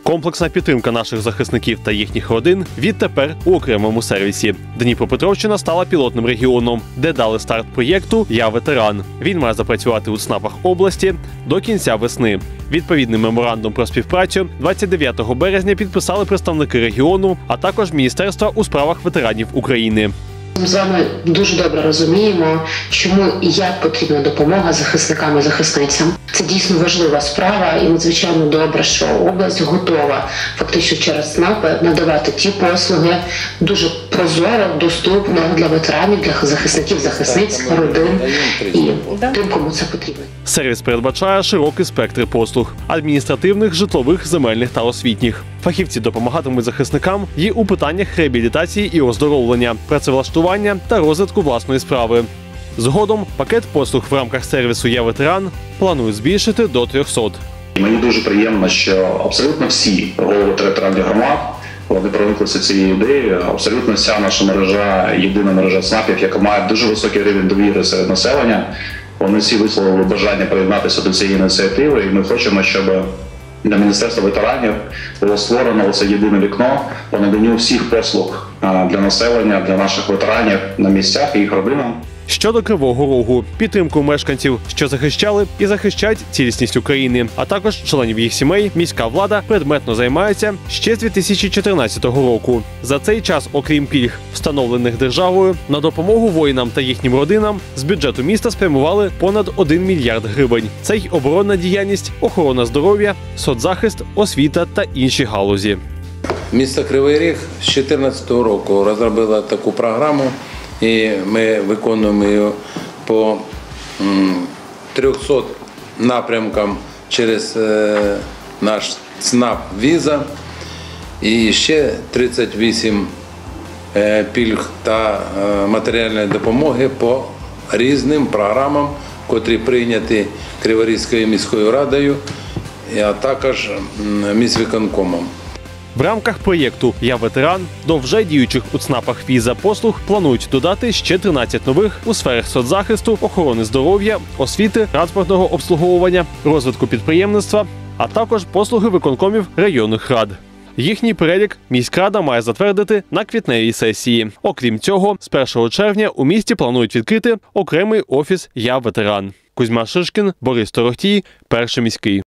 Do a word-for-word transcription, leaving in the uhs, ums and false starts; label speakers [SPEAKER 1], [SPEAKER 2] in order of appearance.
[SPEAKER 1] Комплексна підтримка наших захисників та їхніх родин відтепер у окремому сервісі. Дніпропетровщина стала пілотним регіоном, де дали старт проєкту «Я ветеран». Він має запрацювати у ЦНАПах області до кінця весни. Відповідний меморандум про співпрацю двадцять дев'ятого березня підписали представники регіону, а також Міністерства у справах ветеранів України.
[SPEAKER 2] Ми з вами дуже добре розуміємо, чому і як потрібна допомога захисникам і захисницям. Це дійсно важлива справа, і надзвичайно добре, що область готова фактично через ЦНАПи надавати ті послуги дуже прозоро, доступно для ветеранів, для захисників, захисниць, родин і тим, кому це потрібно.
[SPEAKER 1] Сервіс передбачає широкий спектр послуг – адміністративних, житлових, земельних та освітніх. Фахівці допомагатимуть захисникам і у питаннях реабілітації і оздоровлення, працевлаштування та розвитку власної справи. Згодом пакет послуг в рамках сервісу «Я ветеран» планують збільшити до трьохсот.
[SPEAKER 3] Мені дуже приємно, що абсолютно всі голови територіальних громад вони прониклися цією ідеєю. Абсолютно вся наша мережа, єдина мережа ЦНАПів, яка має дуже високий рівень довіри серед населення, вони всі висловили бажання приєднатися до цієї ініціативи, і ми хочемо, щоб для Міністерства ветеранів було створено це єдине вікно по наданню всіх послуг для населення, для наших ветеранів на місцях і їх родинам.
[SPEAKER 1] Щодо Кривого Рогу, підтримку мешканців, що захищали і захищають цілісність України, а також членів їх сімей, міська влада предметно займається ще з дві тисячі чотирнадцятого року. За цей час, окрім пільг, встановлених державою, на допомогу воїнам та їхнім родинам з бюджету міста спрямували понад один мільярд гривень. Це й оборонна діяльність, охорона здоров'я, соцзахист, освіта та інші галузі.
[SPEAKER 4] Місто Кривий Ріг з дві тисячі чотирнадцятого року розробило таку програму, і ми виконуємо її по трьохсот напрямкам через наш ЦНАП «Віза» і ще тридцять вісім пільг та матеріальної допомоги по різним програмам, котрі прийняті Криворізькою міською радою, а також міськвиконкомом.
[SPEAKER 1] В рамках проєкту «Я ветеран» до вже діючих у ЦНАПах «Віза» послуг планують додати ще тринадцять нових у сферах соцзахисту, охорони здоров'я, освіти, транспортного обслуговування, розвитку підприємництва, а також послуги виконкомів районних рад. Їхній перелік міськрада має затвердити на квітневій сесії. Окрім цього, з першого червня у місті планують відкрити окремий офіс «Я ветеран». Кузьма Шишкін, Борис Торохтій, Перший міський.